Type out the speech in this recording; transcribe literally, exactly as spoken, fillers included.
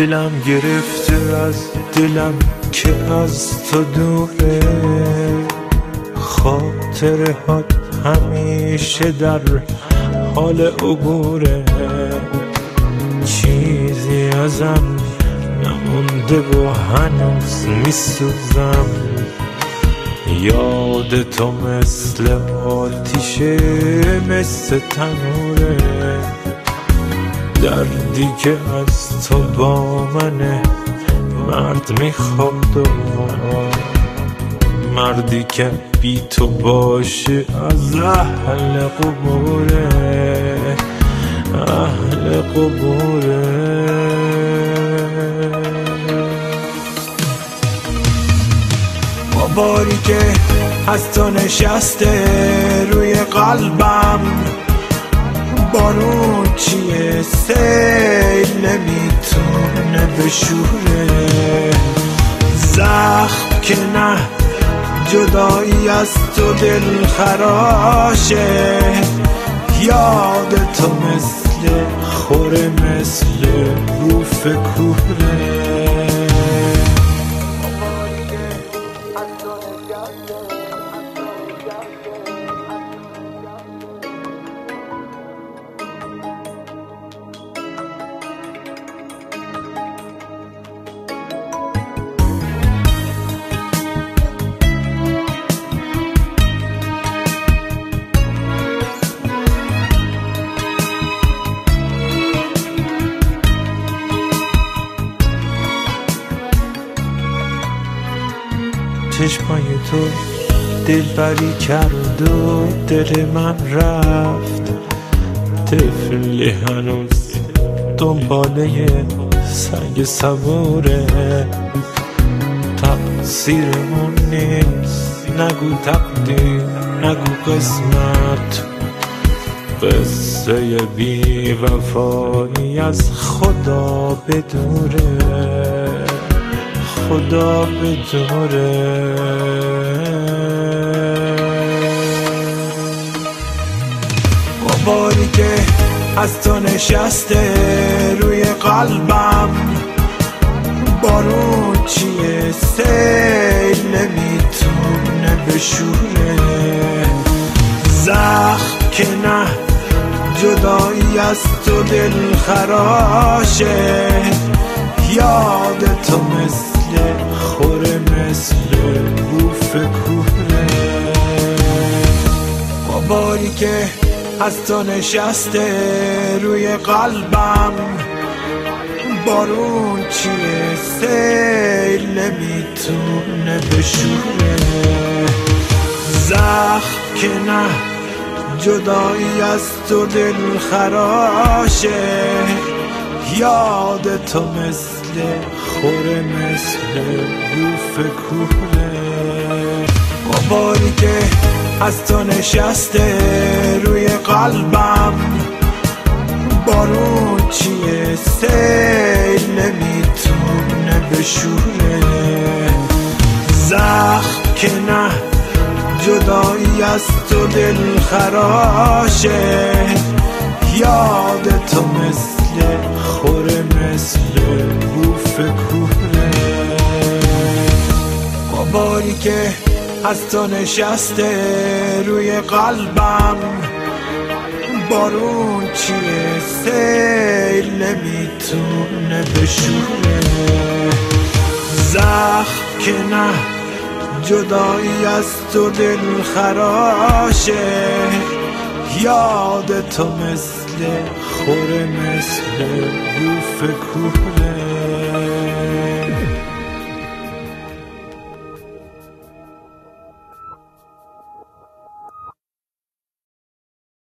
دلم گرفته از دلم که از تو دوره، خاطره ها همیشه در حال عبوره، چیزی ازم نمونده و هنوز میسوزم، یاد تو مثل آتیشه مثل تنوره، دردی که از تو با منه مرد میخواد و مردی که بی تو باشه از اهل قبوره، اهل قبوره. باری که از تو نشسته روی قلبم، بارون چیه سیل نمیتونه بشوره، زخم که نه جدایی از تو دل خراشه، یاد تو مثل خوره مثل بوف کوره. چشمای تو دلبری کرد و دل من رفت، طفلی هنوز دنباله سنگ صبوره، تقصیرمون نیست نگو تقدیر نگو قسمت، قصه بی وفایی از خدا بدوره، خدا بدوره. باری که از تو نشسته روی قلبم، بارون چیه سیل نمیتونه بشوره، زخم که نه جدایی از تو دل خراشه، یاد تو مثل خوره مثل بوف کوره. باری که از تو نشسته روی قلبم، بارون چیه سیل نمیتونه بشوره، زخم که نه جدایی از تو دل خراشه، یاد تو مثل خوره مثل بوف کوره. باری که از تو نشسته روی قلبم، بارون چیه سیل نمیتونه بشوره، زخم که نه جدایی از تو دل خراشه، یاد تو مثل خوره مثل بوف کوره. باری که از تو نشسته روی قلبم، بارون چیه سیل نمیتونه بشوره، زخم که نه جدایی از تو دل خراشه، یاد تو مثل خوره مثل بوف کوره.